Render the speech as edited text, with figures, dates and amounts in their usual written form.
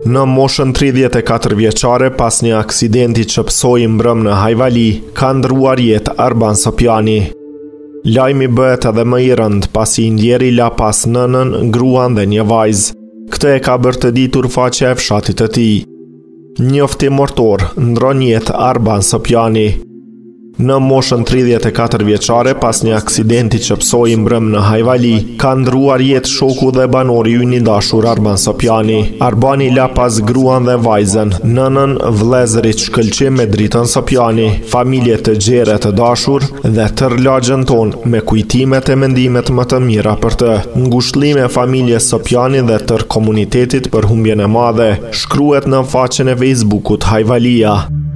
Në moshën 34 vjeçare, pas një aksidenti që psoi mbrëm në Hajvali, ka ndruar jetë Arban Sopjani. Lajmi bëhet edhe më i rënd pasi i ndjeri la pas nënën, gruan dhe një vajzë. Këtë e ka bërë të ditur faqja e fshatit të tij. Njofti mortor ndron jetë Arban Sopjani. Në moshën 34 vjeçare, pas një aksidenti që psoi mbrëm në Hajvali, ka ndruar jetë shoku dhe banori i një dashur Arban Sopjani. Arbani la pas gruan dhe vajzën, nënën, vëllezërit shkëlqim me dritën Sopjani, familje të gjerë të dashur dhe tër lagjën tonë me kujtimet e mendimet më të mira për të. Ngushëllime familjes Sopjani dhe tër komunitetit për humbjen e madhe, shkruhet në faqen e Facebookut Hajvalia.